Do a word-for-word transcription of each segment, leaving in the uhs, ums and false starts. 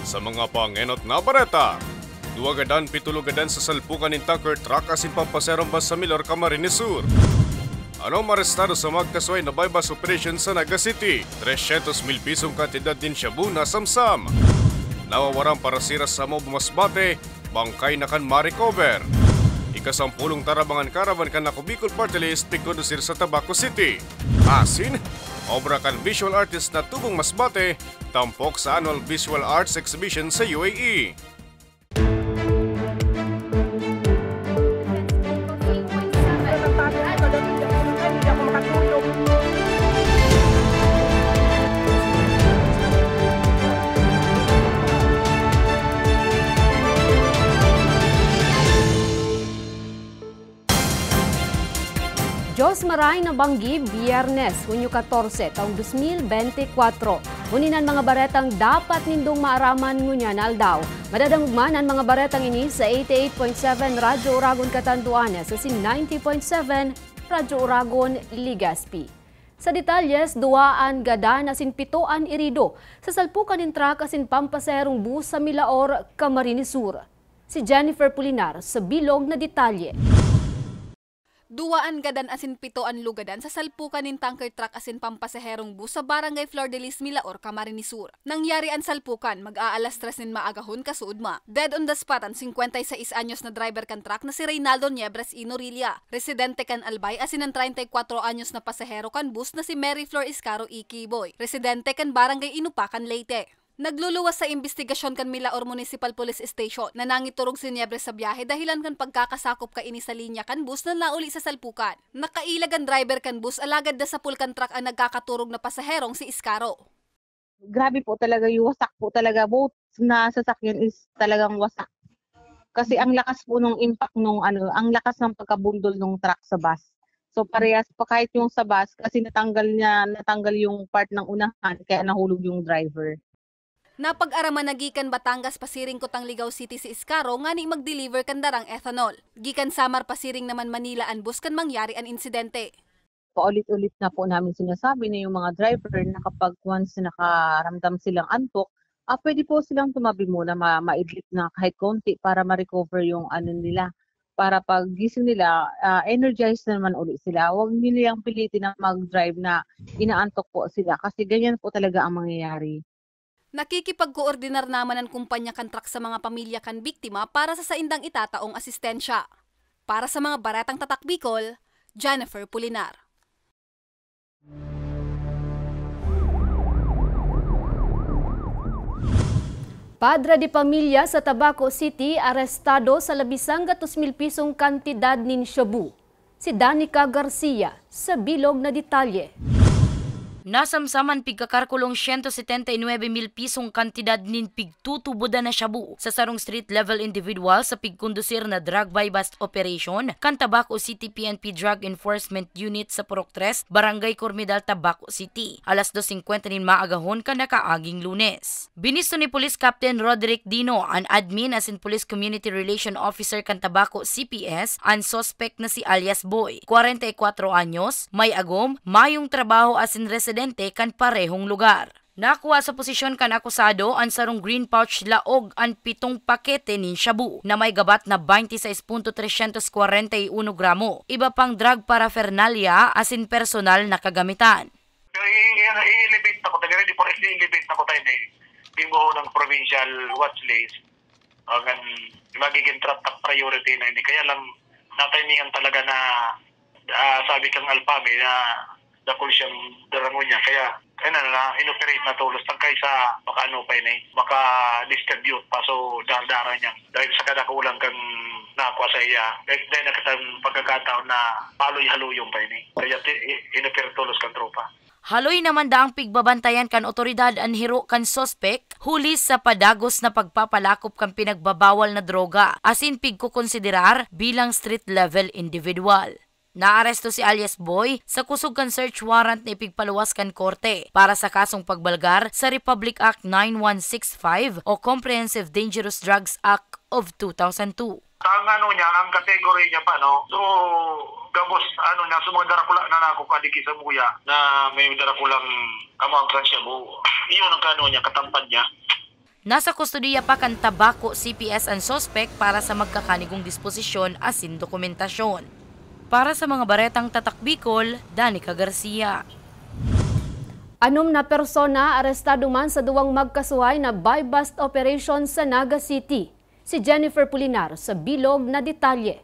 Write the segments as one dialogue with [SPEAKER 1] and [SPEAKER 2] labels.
[SPEAKER 1] Sa mga pangenot na bareta, duwagadan pitulugadan sa salpukan ng tanker truck asin pampaserong bus sa Milor, Camarines Sur. Ano marestado sa magkasway na bypass operation sa Naga City? three hundred mil pisong kantidad din shabu na samsam. Nawawarang para sira sa Mob Masbate, bangkay na kan ma-recover. Ikasampulong tarabangan karavan kan ako Bicol Party List pikondusir sa Tabaco City. Asin, obra kan visual artist na Tubong Masbate, tampok sa annual visual arts exhibition sa U A E.
[SPEAKER 2] Diyos maray na banggi, Biyernes, Hunyo fourteen, taong two thousand twenty-four. Uninan mga baretang dapat nindong maaraman ngunyan aldaw. Madadamugman ang mga baretang ini sa eighty-eight point seven Radyo Uragon Catanduanes sa ninety point seven Radyo Uragon Legazpi. Sa detalyes, duaan gadan asin pitoan irido sa salpukan ng truck asin pampaserong bus sa Milaor, Camarines Sur. Si Jennifer Pulinar sa bilog na detalye.
[SPEAKER 3] Duwaan gadan asin pitoan lugadan sa salpukan ng tanker truck asin pampasaherong bus sa Barangay Flor de Lis, Milaor, Camarines Sur. Nangyari ang salpukan mag-aalas tres nin maagahon kasuudma. Dead on the spot ang fifty-six anyos na driver kan truck na si Reynaldo Niebres Inorilla. Residente kan Albay asin ang thirty-four anyos na pasahero kan bus na si Mary Flor Iscaro Ikiboy. Residente kan Barangay Inupakan, Leyte. Nagluluwas sa investigasyon kan Milaor Municipal Police Station na nangiturog si Niebres sa biyahe dahilan kan pagkakasakop ka ini sa linya kan bus na nauli sa salpukan. Nakailag ang driver kan bus alagad na sa pulkan truck ang nagkakaturog na pasaherong si Iscaro.
[SPEAKER 4] Grabe po talaga yung wasak po talaga. Both na sasakyan is talagang wasak. Kasi ang lakas po nung impact nung ano, ang lakas ng pagkabundol ng truck sa bus. So parehas pa kahit yung sa bus kasi natanggal niya, natanggal yung part ng unahan kaya nahulog yung driver.
[SPEAKER 3] Napag-araman na gikan Batangas pasiring kotang Ligao City si Iscaro nga ni mag-deliver kan darang ethanol. Gikan Samar pasiring naman Manila an bus kan mangyari an insidente.
[SPEAKER 4] Paulit-ulit na po namin sinasabi na yung mga driver na kapag once nakaramdam silang antok, ah, pwede po silang tumabi muna, ma maidlip na kahit konti para ma-recover yung ano nila. Para pag gising nila, uh, energized naman ulit sila. Huwag nilang pilitin na mag-drive na inaantok po sila kasi ganyan po talaga ang mangyayari.
[SPEAKER 3] Nakikipag-koordinar naman ang kumpanya kan truck sa mga pamilya kan biktima para sa saindang itataong asistensya. Para sa mga baratang tatak Bicol, Jennifer Pulinar.
[SPEAKER 2] Padre de pamilya sa Tabaco City arestado sa labisang gatos mil pisong kantidad nin shabu. Si Danica Garcia sa bilog na detalye.
[SPEAKER 5] Nasamsaman pigkakarkulong one hundred seventy-nine mil pisong kantidad nin pigtutubuda na shabu sa sarong street level individual sa pigkondusir na drug buy-bust operation kan Tabaco City P N P Drug Enforcement Unit sa Purok tres, Barangay Cormidal, Tabaco City. alas dos fifty nin maagahon kan nakaaging Lunes. Binisto ni Police Captain Roderick Dino, an admin as in Police Community Relation Officer kan Tabaco C P S, ang suspect na si alias Boy, forty-four anyos, may agom, mayong trabaho as in resident kan parehong lugar. Nakuha sa posisyon kan akusado ang sarong green pouch laog ang pitong pakete nin shabu na may gabat na twenty-six point three four one gramo. Iba pang drug paraphernalia asin personal na kagamitan.
[SPEAKER 6] I-elevate na ko, tagarin di po i-elevate na ko tayo na bimuho ng provincial watch list. Ang magiging top priority na ini. Kaya lang natimingan talaga na uh, sabi kang Alpami na dakol siyang darango niya. Kaya, ano na, inoperate na tulos tangkay sa baka ano pa yun eh, baka distribute pa so dardara niya. Dahil sa kadakulang kang nakuha sa iya, dahil nakitang pagkakataon na paloy-haluyong pa yun eh. Kaya inoperate tulos kang tropa.
[SPEAKER 5] Haloy naman daang pigbabantayan kan otoridad ang hiro kan sospek huli sa padagos na pagpapalakop kan pinagbabawal na droga asin pigkukonsiderar bilang street level individual. Naaresto si alias Boy sa kusog kan search warrant na ipigpaluwas kan korte para sa kasong pagbalgar sa Republic Act ninety-one sixty-five o Comprehensive Dangerous Drugs Act of two thousand two.
[SPEAKER 6] Ang ano niya, ang kategory niya pa, no? So, gabos, ano na, so mga darakula na nako kadiki sa muya na may darakulang amount siya mo. Iyon ang kano niya, katampad niya.
[SPEAKER 5] Nasa kustudiya pa kan tabako C P S ang suspect para sa magkakanigong disposisyon asin dokumentasyon. Para sa mga baretang Tatak Bicol, Danica Garcia.
[SPEAKER 2] Anom na persona arestado man sa duwang magkasuhay na buy-bust operation sa Naga City. Si Jennifer Pulinar sa bilog na detalye.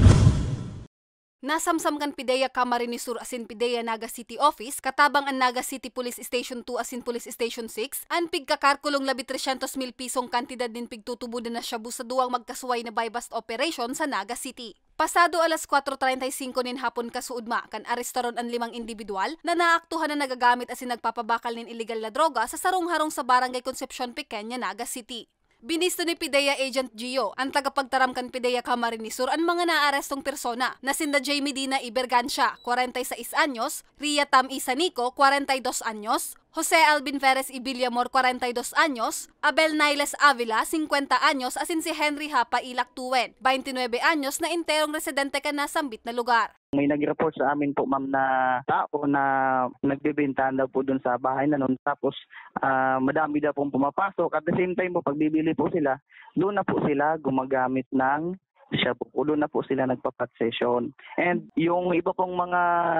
[SPEAKER 3] Nasamsam kan Pideya Camarines Sur asin Pideya Naga City Office, katabang ang Naga City Police Station two asin Police Station six, ang pigkakarkulong labi three hundred mil pisong kantidad din pigtutubudan na shabu sa duwang magkasuway na buy-bust operation sa Naga City. Pasado alas four thirty-five nin hapon kasuudma, kan arestoron ang limang individual na naaktuhan na nagagamit asin nagpapabakal nin illegal na droga sa sarong-harong sa Barangay Concepcion Pequeña, Naga City. Binisto ni Pideya Agent Gio, ang tagapagtaram kan Pideya Camarines Sur, ang mga naarestong persona na sinda J. Medina Ibergancia, forty-six anyos, Ria Tam Isanico, forty-dos anyos, Jose Alvin Perez Ibillamor, forty-dos anyos, Abel Niles Avila, fifty anyos, asin si Henry Hapa Ilak Tuen, twenty-nine anyos na interong residente ka na sambit na lugar.
[SPEAKER 7] May nag-report sa amin po, ma'am, na tao na nagbebentahan daw po doon sa bahay na noon. Tapos uh, madami daw pong pumapasok. At the same time po, pag bibili po sila, doon na po sila gumagamit ng shabu. Doon na po sila nagpapat session. And yung iba pong mga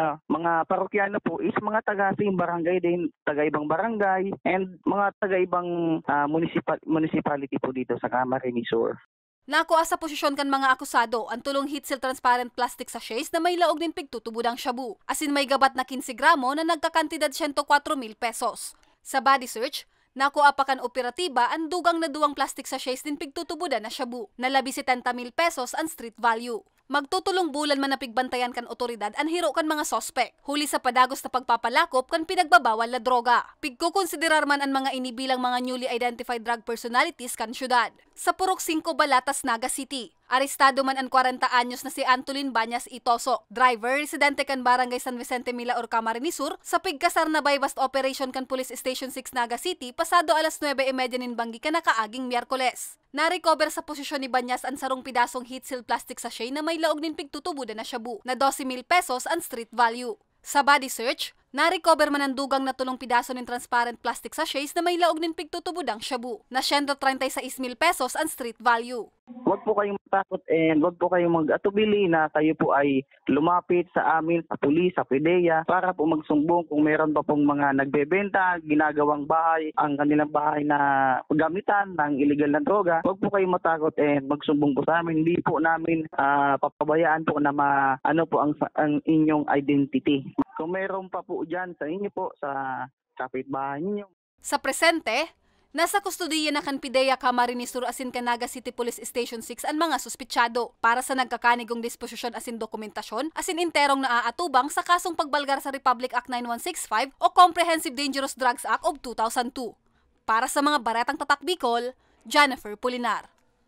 [SPEAKER 7] mga parokyano po is mga taga-sing barangay din, taga-ibang barangay, and mga taga-ibang uh, municipal, municipality po dito sa Camarines Sur.
[SPEAKER 3] Nakuha sa posisyon kan mga akusado ang tulong heat seal transparent plastic sachets na may laog din pigtutubudang shabu, asin may gabat na fifteen gramo na nagkakantidad one hundred four mil pesos. Sa body search, nakuha pa kan operatiba ang dugang na duwang plastic sachets din pigtutubudan na shabu, na labi seventy mil pesos ang street value. Magtutulong bulan man na pigbantayan kan otoridad ang hiro kan mga sospek, huli sa padagos na pagpapalakop kan pinagbabawal na droga. Pigkukonsiderar man ang mga inibilang mga newly identified drug personalities kan syudad. Sa Purok five Balatas, Naga City, arestado man ang forty anyos na si Antolin Banyas Itoso, driver, residente kan Barangay San Vicente Milaor, Camarines Sur, sa pigkasar na buy-bust operation kan Police Station six Naga City pasado alas nine thirty nin banggi ka nakaaging Miyerkules. Na-recover sa posisyon ni Banyas ang sarong pidasong heat seal plastic sachet na may laog din pigtutubudan na shabu, na twelve mil pesos ang street value. Sa body search, na-recover man ang dugang na tulong pidaso ng transparent plastic sachets na may laog din pigtutubudang shabu, na one hundred thirty-six mil pesos ang street value.
[SPEAKER 7] Huwag po kayong matakot and huwag po kayong mag-atubili na kayo po ay lumapit sa amin, sa pulis, sa Pideya, para po magsumbong kung meron pa pong mga nagbebenta, ginagawang bahay, ang kanilang bahay na gamitan ng illegal na droga. Huwag po kayong matakot and magsumbong po sa amin. Hindi po namin uh, papabayaan po na ma, ano po ang, ang inyong identity. Kung meron pa po dyan sa inyo po, sa kapitbahay ninyo.
[SPEAKER 3] Sa presente, nasa kustudiya na kan Pideya Camarines Sur asin Naga City Police Station six ang mga suspitsado para sa nagkakanigong disposisyon asin dokumentasyon asin interong naaatubang sa kasong pagbalgar sa Republic Act nine one six five o Comprehensive Dangerous Drugs Act of two thousand two. Para sa mga baretang Tatak Bicol, Jennifer Pulinar.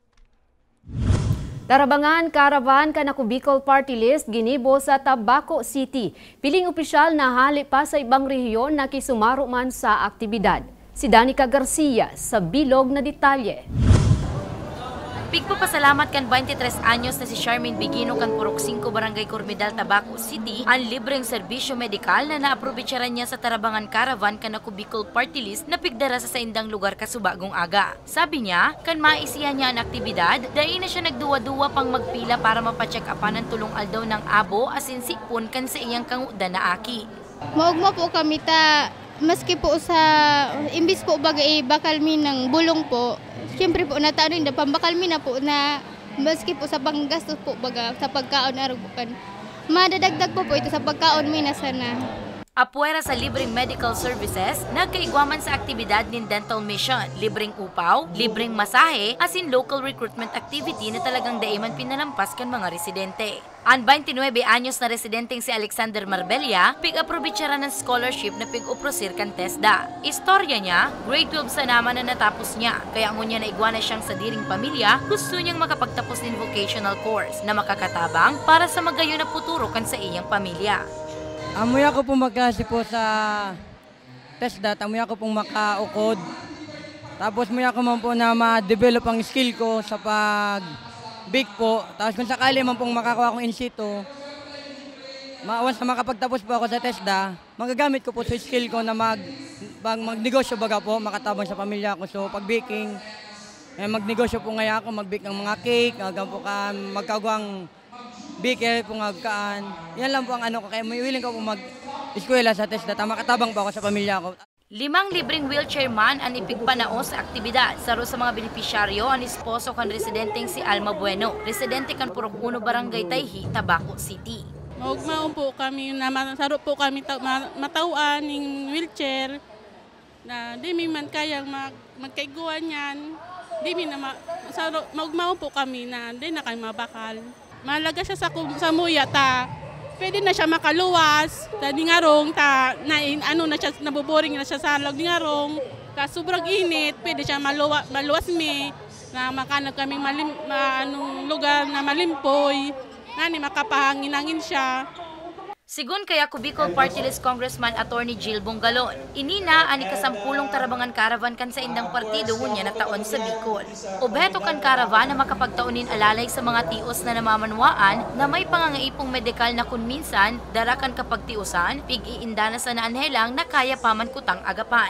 [SPEAKER 2] Tarabangan Caravan Kanaku Bicol Party List ginibo sa Tabaco City. Piling opisyal na hali pa sa ibang rehiyon na kisumaro man sa aktibidad. Si Danica Garcia sa bilog na detalye.
[SPEAKER 5] Pigpapasalamat kan twenty-tres anyos na si Charmaine Bigino kan Purok five Barangay Cormidal, Tabaco City ang libreng serbisyo medikal na naaprobitsaran niya sa Tarabangan Caravan Kanaku Bicol Party List na pigdara sa saindang lugar kasubagong aga. Sabi niya, kan maisiya niya ang aktibidad, dahil na siya nagduwa-duwa pang magpila para mapacheck upan ang tulong aldaw ng abo asin sipon kan sa iyang kanguda na aki.
[SPEAKER 8] Maugma po kami ta, maski po sa, imbis po bagay bakal mi ng bulong po, siyempre po natano yung pambakal mi na po na maski po sa panggastos po baga sa pagkaon arugukan. Madadagdag po po ito sa pagkaon mi na sana.
[SPEAKER 5] Apuera sa libreng medical services, nagkaigwaman sa aktibidad ng dental mission, libreng upaw, libreng masahe, asin local recruitment activity na talagang daiman pinalampas kan mga residente. Ang twenty-nine anyos na residenteng si Alexander Marbella, pig-aprobitsara ng scholarship na pig-uprosir kan TESDA. Istorya niya, grade twelve sa naman na natapos niya, kaya ngun niya naigwana siyang sa diring pamilya, gusto niyang makapagtapos ng vocational course na makakatabang para sa magayon na futuro kan sa iyang pamilya.
[SPEAKER 9] Amoy ako pong magkasi po sa TESDA, amoy ako pong makaukod. Tapos amoy ako man po na ma-develop ang skill ko sa pag-bake po. Tapos kung sakali man pong makakuha akong in situ, once na makapagtapos po ako sa TESDA, magagamit ko po sa skill ko na mag pag magnegosyo baga po, makatabang sa pamilya ko. So pag baking, eh, magnegosyo po ngayon ako, mag-bake ng mga cake, hanggang po ka magkagawang bake po ngagkaan. Yan lang po ang ano ko, kaya may willing ko po mag-eskwela sa TESDA, makatabang po ako sa pamilya ko.
[SPEAKER 5] Limang libreng wheelchair man ang ipigpanao sa aktibidad. Saro sa mga benepisyaryo ang esposo kan residenteng si Alma Bueno, residente kan Purok Uno Barangay Tayhi, Tabaco City.
[SPEAKER 10] Maugmaon po kami, na saro po kami ta, matauan ng wheelchair na di mi man kayang mag, magkaiguan yan. Di mi na ma, saro, maugmaon po kami na di na kayo mabakal. Malaga siya sa, sa muya ta. Pwede na siya makaluwas, ta di ngarong, ta, na, ano na siya, nabuboring na siya sa lag di ngarong, ta sobrang init, pwede siya maluwa, maluwas mi, na makanag kaming malim, ma, anong lugar na malimpoy, na ni makapahangin-hangin siya.
[SPEAKER 5] Sigun kay ako Bicol Party List Congressman Attorney Jill Bongalon, inina ani kasampulong tarabangan caravan kan sa indang partido ngunya na taon sa Bicol. Obheto kan caravan na makapagtaunin alalay sa mga tios na namamanwaan na may pangangaipong medikal na kun minsan darakan kapag tiusan, pig-iindana sa naanhelang na kaya paman kutang agapan.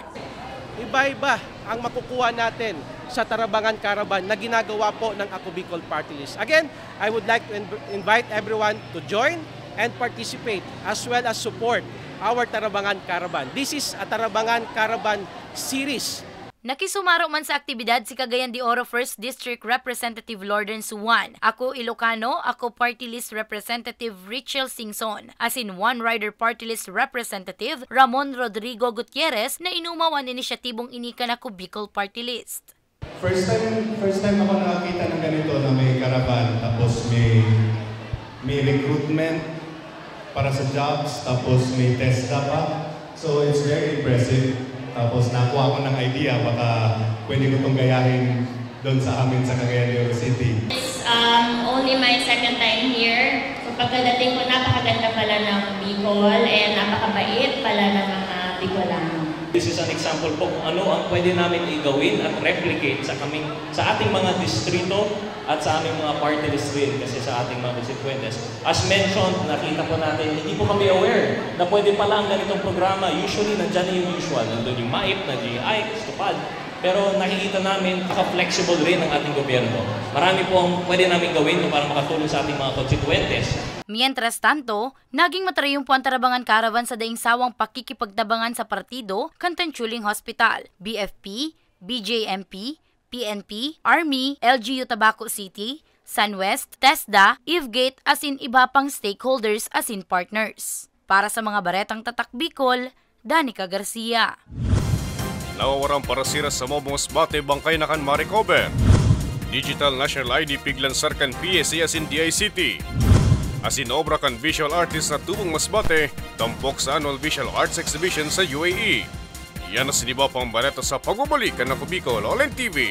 [SPEAKER 11] Iba-iba ang makukuha natin sa tarabangan caravan na ginagawa po ng Ako Bicol Party List. Again, I would like to invite everyone to join and participate as well as support our Tarabangan Caravan. This is a Tarabangan Caravan series.
[SPEAKER 5] Nakisumaro man sa aktibidad si Cagayan de Oro first District Representative Lorden Suwan. Ako Ilocano, ako Party List Representative Richel Singson. As in One Rider Party List Representative Ramon Rodrigo Gutierrez na inumaw ang inisyatibong inikan Ako Bicol Party List.
[SPEAKER 12] First time, first time ako nakakita ng ganito na may caravan tapos may, may recruitment para sa jobs, tapos may TESDA pa. So it's very impressive. Tapos nakuha ko ng idea, baka pwede ko itong gayahin doon sa amin sa Cagayan de Oro City.
[SPEAKER 13] It's um, only my second time here. So pagkadating ko, napakaganda pala ng Bicol and napakabait pala ng mga Bicolano.
[SPEAKER 14] This is an example po kung ano ang pwede namin igawin at replicate sa, kaming, sa ating mga distrito at sa aming mga party list rin kasi sa ating mga constituentes. As mentioned, nakita po natin, hindi po kami aware na pwede pala ang ganitong programa. Usually, nandyan yung usual. Nandun yung M A I P, nandun yung I C, Stupad. Pero nakikita namin, naka-flexible rin ang ating gobyerno. Marami po ang pwede namin gawin para makatulong sa ating mga constituentes.
[SPEAKER 5] Mientras tanto, naging matrayong po ang Tarabangan Caravan sa daing sawang pakikipagtabangan sa partido, Cantanchuling Hospital, B F P, B J M P, P N P, Army, L G U Tabaco City, Sunwest, TESDA, Ifgate as in iba pang stakeholders as in partners. Para sa mga baretang tatak Bicol, Danica Garcia.
[SPEAKER 1] Nawawarang parasira sa Mobong Masbate bangkay na kan ma-recover. Digital National I D piglansar kan P S A as in D I C T. As in obra kan visual artist na Tubong Masbate, tampok sa Annual Visual Arts Exhibition sa U A E. Yan ang siniba pang bareta sa pagbabalik kan Ako Bicol Online T V.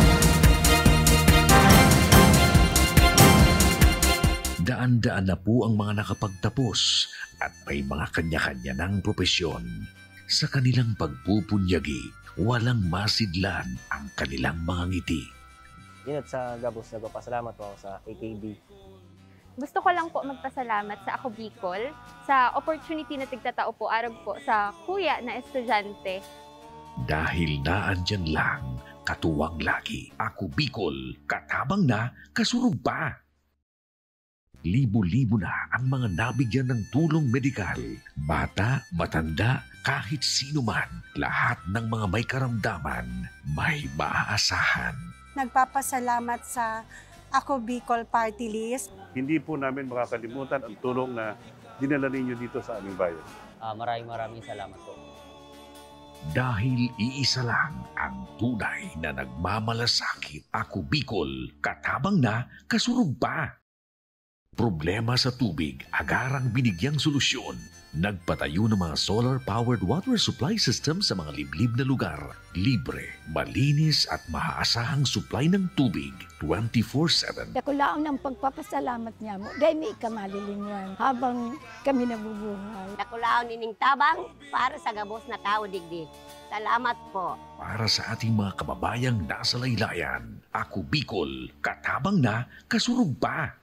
[SPEAKER 15] Daan-daan na po ang mga nakapagtapos at may mga kanya-kanya ng propesyon. Sa kanilang pagpupunyagi, walang masidlan ang kanilang mga ngiti.
[SPEAKER 16] Inat sa Gabos, nagpapasalamat po ako sa A K B.
[SPEAKER 17] Gusto ko lang po magpasalamat sa Ako Bicol sa opportunity na tigtatao po arab po sa kuya na estudyante.
[SPEAKER 15] Dahil naandyan lang, katuwang lagi. Ako Bicol, katabang na, kasurug pa. Libo-libo na ang mga nabigyan ng tulong medikal. Bata, matanda, kahit sino man, lahat ng mga may karamdaman, may maaasahan.
[SPEAKER 18] Nagpapasalamat sa Ako Bicol Party List.
[SPEAKER 19] Hindi po namin makakalimutan ang tulong na dinala ninyo dito sa aming bayan.
[SPEAKER 16] Uh, maraming maraming salamat po.
[SPEAKER 15] Dahil iisa lang ang tunay na nagmamalasakit. Ako Bicol, katabang na, kasurug pa. Problema sa tubig, agarang binigyang solusyon. Nagpatayo ng mga solar-powered water supply system sa mga liblib na lugar. Libre, malinis at maaasahang supply ng tubig twenty-four seven.
[SPEAKER 20] Dako laang ng pagpapasalamat niya mo dahil may ikamalilingan habang kami nabubuhay.
[SPEAKER 21] Dako laang nining tabang para sa gabos na tao digdi. Salamat po.
[SPEAKER 15] Para sa ating mga kababayang nasa laylayan, Ako Bicol, katabang na, kasurug pa.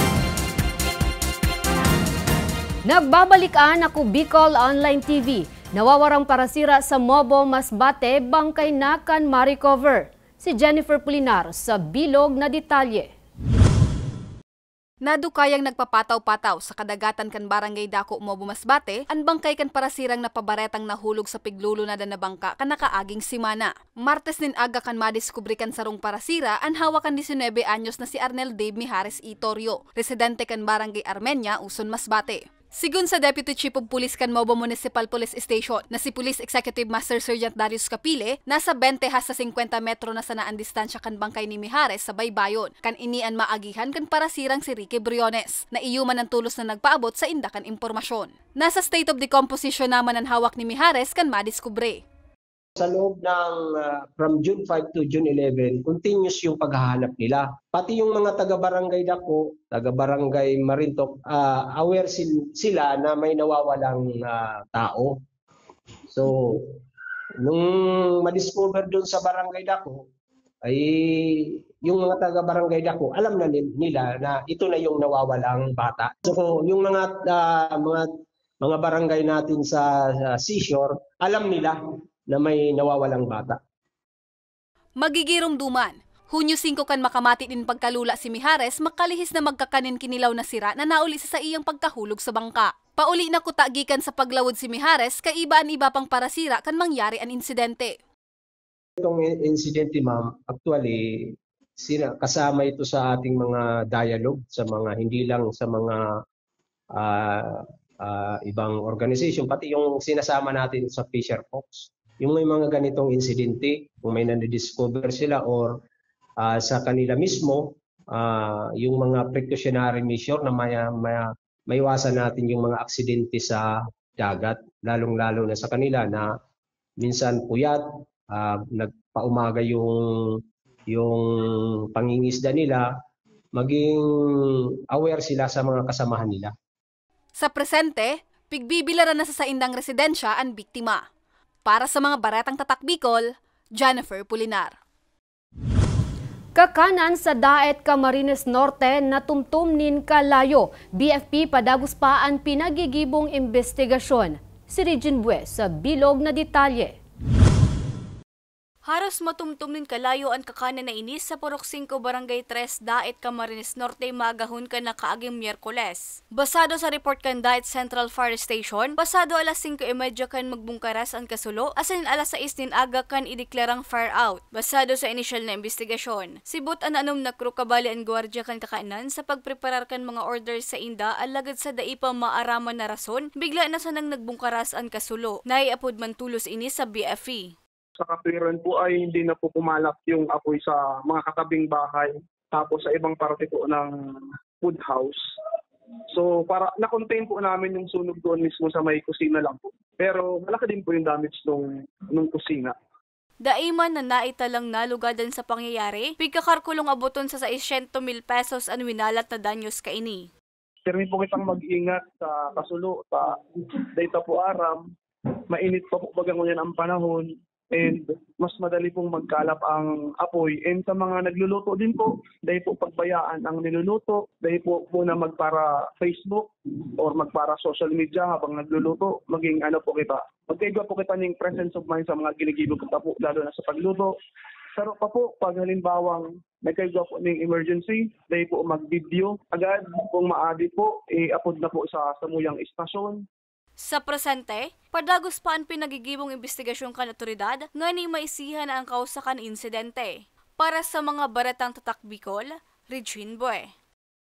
[SPEAKER 2] Nagbabalik ang Ako Bicol Online T V. Nawawarang parasira sa Mobo, Masbate, bangkay na kan ma-recover. Si Jennifer Pulinar sa bilog na detalye.
[SPEAKER 3] Nadukayang nagpapataw-pataw sa kadagatan kan Barangay Dako, Mobo, Masbate, ang bangkay kan parasirang napabaretang nahulog sa piglulunada na bangka kan nakaaging simana. Martes nin aga kan madiskubre kan sarong parasira ang hawakan nineteen anyos na si Arnel Dave Mijares Itorio, residente kan Barangay Armenia, Uson, Masbate. Sigun sa Deputy Chief of Police kan Mobo Municipal Police Station na si Police Executive Master Sergeant Darius Capile, nasa twenty hasta fifty metro na sanaan distansya kan bangkay ni Mijares sa baybayon, kan inian maagihan kan parasirang si Ricky Briones, na iyuman ng tulos na nagpaabot sa indakan impormasyon. Nasa state of decomposition naman ang hawak ni Mijares kan madiskubre.
[SPEAKER 4] Sa loob ng uh, from June five to June eleven, continuous yung paghahanap nila. Pati yung mga taga-barangay Dako, taga-barangay Marintok, uh, aware sil sila na may nawawalang uh, tao. So, nung madiscover doon sa barangay Dako, ay yung mga taga-barangay Dako, alam na nila na ito na yung nawawalang bata. So, yung mga uh, mga mga barangay natin sa uh, seashore, alam nila na may nawawalang bata.
[SPEAKER 3] Magigirumduman. Hunyo five kan makamati din pagkalula si Mijares, makalihis na magkakanin kinilaw na sira na nauli sa iyang pagkahulog sa bangka. Pauli na kutagikan sa paglawod si Mijares, kaibaan iba pang parasira kan mangyari ang insidente.
[SPEAKER 4] Itong insidente, ma'am, actually, sina, kasama ito sa ating mga dialogue, sa mga hindi lang sa mga uh, uh, ibang organization, pati yung sinasama natin sa Fisher Fox. Yung may mga ganitong insidente, kung may nandidiscover sila or uh, sa kanila mismo, uh, yung mga precautionary measure na may, may, maiwasan natin yung mga aksidente sa dagat, lalong-lalo na sa kanila na minsan puyat, uh, nagpaumaga yung, yung pangingisda nila, maging aware sila sa mga kasamahan nila.
[SPEAKER 3] Sa presente, pigbibilaran na sa saindang residensya ang biktima. Para sa mga Baretang Tatak Bicol, Jennifer Pulinar.
[SPEAKER 2] Kakanan sa Daet Camarines Norte na tumtumnin kalayo, B F P padagos pa ang pinagigibong investigasyon. Si Regine Bues sa bilog na detalye.
[SPEAKER 22] Haros matumtumnin kalayo ang kakanan na inis sa Purok five Barangay three Daet Camarines Norte magahon ka na kaaging Miyerkules. Basado sa report kan Daet Central Fire Station, basado alas five thirty kan magbungkaras ang kasulo, asin alas sais din aga kan ideklarang fire out. Basado sa initial na investigasyon, sibot an anom na crew kabali ang gwardiya kan kakanan sa pagpreparar kan mga orders sa inda alagad sa daipa maaraman na rason, bigla na sanang nagbungkaras ang kasulo. Naiapod man tulos inis sa B F E.
[SPEAKER 23] Sa katwiran po ay hindi na po kumalap yung apoy sa mga katabing bahay, tapos sa ibang parte po ng food house. So para na-contain po namin yung sunog doon mismo sa may kusina lang po. Pero malaki din po yung damage nung, nung kusina.
[SPEAKER 22] Daiman na naitalang nalugadan sa pangyayari, pigkakarkulong abuton sa six hundred mil pesos ang winalat na danyos kaini.
[SPEAKER 23] Pirmi po kitang mag-ingat sa kasulo, sa data po aram, mainit pa po bagang yan ang panahon. And mas madali pong magkalap ang apoy. And sa mga nagluluto din po, dahil po pagbayaan ang niluluto, dahil po muna magpara Facebook or magpara social media habang nagluluto, maging ano po kita. Magkaigwa po kita ng presence of mind sa mga ginigibig kita po, lalo na sa pagluto. Pero pa po, pag halimbawang nagkaigwa po ng emergency, dahil po mag-video, agad kung maadi po, i-upload na po sa samuyang istasyon.
[SPEAKER 22] Sa presente, padagos pa ang pinagigibong investigasyon kan otoridad nga ni maisihan ang kausakan insidente. Para sa mga Baretang Tatak Bicol, Regine Bues.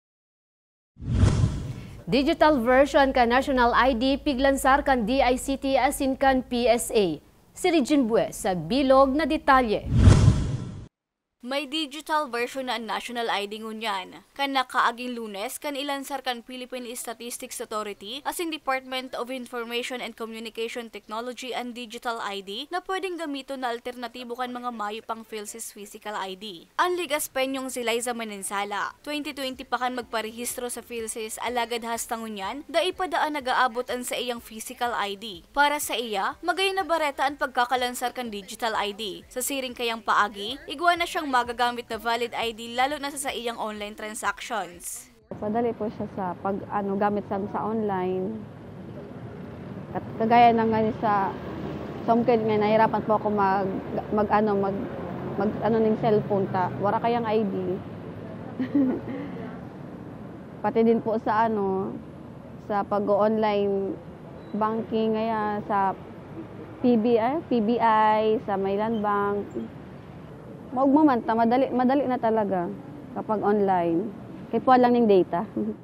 [SPEAKER 2] Digital version ka National I D piglansar kan D I C T asin kan P S A. Si Regine Bues sa bilog na detalye.
[SPEAKER 22] May digital version na ang National I D ngunyan. Kan nakaaging Lunes, kan ilansar kan Philippine Statistics Authority as in Department of Information and Communication Technology and Digital I D na pwedeng gamito na alternatibo kan mga mayo pang PhilSys Physical I D. Ang ligas penyong si Liza Manensala. twenty twenty pa kan magparehistro sa PhilSys alagad hasta ngunyan, dai padaan nagaabot ang sa iyang physical I D. Para sa iya, magay na bareta ang pagkakalansar kan digital I D. Sa siring kayang paagi, igwa na siyang magagamit na valid I D lalo na sa, sa iyang online transactions.
[SPEAKER 24] Padali po siya sa pag ano gamit sa, sa online.
[SPEAKER 6] Kagaya ng ngayon sa Somkid nga nahirapan po ako mag mag ano mag mag ano ng cellphone ta. Wala kayang I D. Pati din po sa ano sa pag-online banking ngaya sa P B I, P B I sa Mayland Bank. Maugmamanta madali madali na talaga kapag online. Kaya po lang ng data.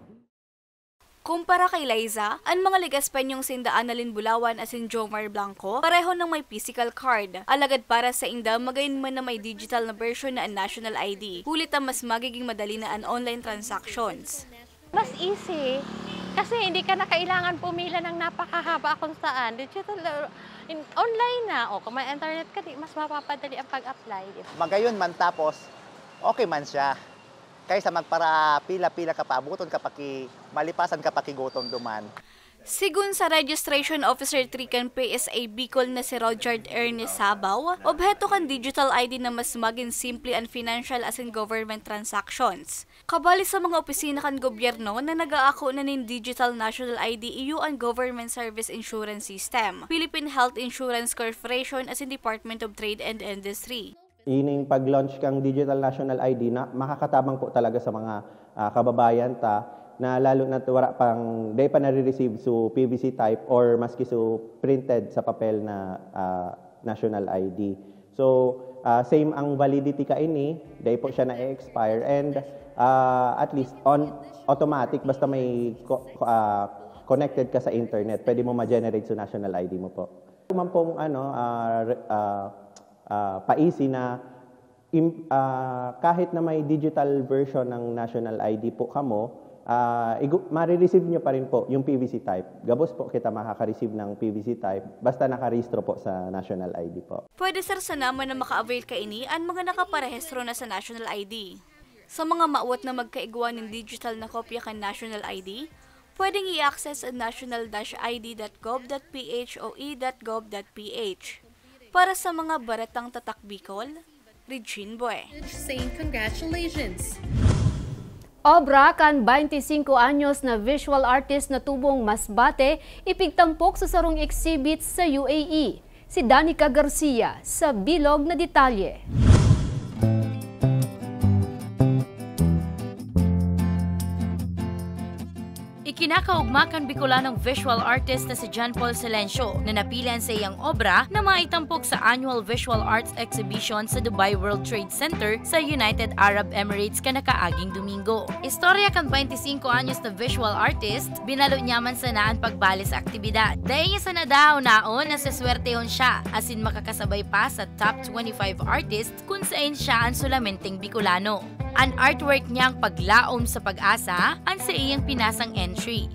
[SPEAKER 22] Kumpara kay Liza, ang mga ligaspenyong sindaan na Linbulawan asin Jomar Blanco, pareho ng may physical card. Alagad para sa inda, magayon man na may digital na version na ang national I D. Hulit ang mas magiging madali na ang online transactions.
[SPEAKER 7] Mas easy, kasi hindi ka na kailangan pumila ng napakahaba kung saan. Digital, in, online na, o kung may internet ka, di, mas mapapadali ang pag-apply.
[SPEAKER 8] Magayon man tapos, okay man siya. Kaysa magpara pila-pila ka pa, abuton ka paki, malipasan ka paki gutom duman.
[SPEAKER 22] Sigun sa Registration Officer Trican P S A Bicol na si Roger Ernest Sabaw, obheto kan digital I D na mas maging simple and financial as in government transactions. Kabali sa mga opisina kan gobyerno na nag-aako na nin Digital National I D E U ang Government Service Insurance System, Philippine Health Insurance Corporation as in Department of Trade and Industry.
[SPEAKER 24] Ining pag-launch kang Digital National I D na makakatabang po talaga sa mga uh, kababayan ta na lalo na wala pang day pa nare-receive so P V C type or maski so printed sa papel na uh, national I D. So uh, same ang validity ka ini, day po siya na-expire and uh, at least on automatic basta may co uh, connected ka sa internet, pwede mo ma-generate sa national I D mo po. Man pong ano uh, uh, Uh, paisi na im, uh, kahit na may digital version ng national I D po kamo, uh, marireceive nyo pa rin po yung P V C type. Gabos po kita makaka-receive ng P V C type basta nakarehistro po sa national I D po.
[SPEAKER 22] Pwede sir sa naman na maka-avail ka ini ang mga nakaparehistro na sa national I D. Sa mga maawat na magkaigwa ng digital na kopya kan national I D, pwedeng i-access ang national dash I D dot gov dot p h o e dot gov dot p h. Para sa mga baretang tatak Bicol, Regine Boy.
[SPEAKER 25] Saying congratulations.
[SPEAKER 2] Obra kan twenty-five anyos na visual artist na tubong Masbate ipigtampok sa sarong exhibit sa U A E. Si Danica Garcia sa bilog na detalye.
[SPEAKER 5] Ikinakaugmakan Bicolanong visual artist na si John Paul Silencio na napilan sa iyang obra na maitampok sa Annual Visual Arts Exhibition sa Dubai World Trade Center sa United Arab Emirates kanakaaging Domingo. Istorya kan twenty-five anyos na visual artist, binalo niya man sa naan pagbali sa aktibidad. Dahil niya sa nadaw naon na saswertehon siya asin makakasabay pa sa top twenty-five artists kung saan siya ang sulamenteng Bicolano. Ang artwork niyang paglaom sa pag-asa ang sa iyang pinasang entry.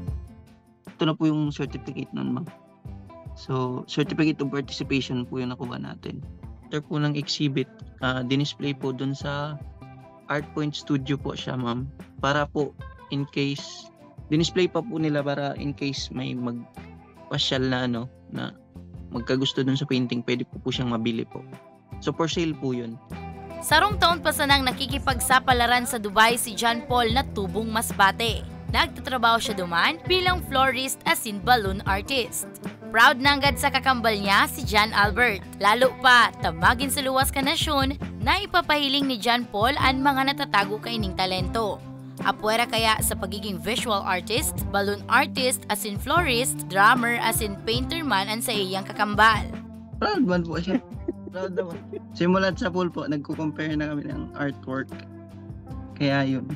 [SPEAKER 26] Ito na po yung certificate nun, ma'am. So, certificate of participation po yung nakuha natin. After po ng exhibit, uh, dinisplay po dun sa Art Point Studio po siya, ma'am. Para po, in case, dinisplay pa po nila para in case may magpasyal na, ano, na magkagusto dun sa painting, pwede po po siyang mabili po. So, for sale po yun.
[SPEAKER 5] Sarong taon pa sanang nakikipagsapalaran sa Dubai si John Paul na tubong Masbate. Nagtatrabaho siya duman bilang florist asin balloon artist. Proud nanggad sa kakambal niya si John Albert. Lalo pa, tamagin sa luwas ka nasyon na ipapahiling ni John Paul ang mga natatago kaining talento. Apwera kaya sa pagiging visual artist, balloon artist asin florist, drummer asin painter man ang sa iyang kakambal.
[SPEAKER 26] Proud man po siya. Proud naman. Simulat sa pool po, nagko-compare na kami ng artwork. Kaya yun,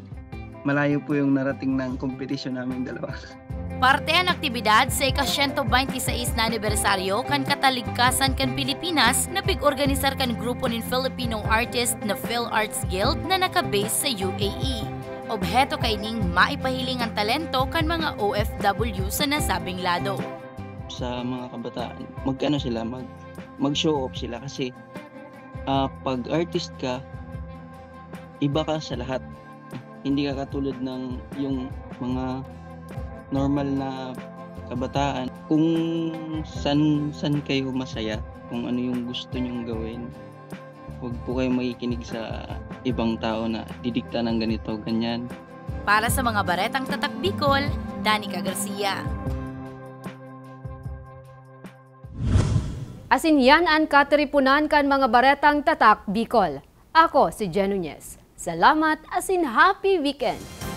[SPEAKER 26] malayo po yung narating ng kompetisyon namin dalawa.
[SPEAKER 5] Parte ang aktibidad sa ika one hundred twenty-six na anibersaryo kan Kataligkasan kan Pilipinas na pig-organisar kan grupo ng Filipino artist na PhilArts Guild na nakabase sa U A E. Obheto kaining maipahiling ang talento kan mga O F W sa nasabing lado.
[SPEAKER 26] Sa mga kabataan, mag-ano sila, mag mag-show off sila kasi uh, pag artist ka, iba ka sa lahat. Hindi ka katulad ng yung mga normal na kabataan. Kung san, san kayo masaya, kung ano yung gusto nyong gawin, huwag po kayo makikinig sa ibang tao na didikta ng ganito, ganyan.
[SPEAKER 5] Para sa mga baretang tatak Bicol, Danica Garcia.
[SPEAKER 2] Asin yan ang kateripunan kan mga baretang tatak Bicol. Ako si Jen Nunez. Salamat asin happy weekend!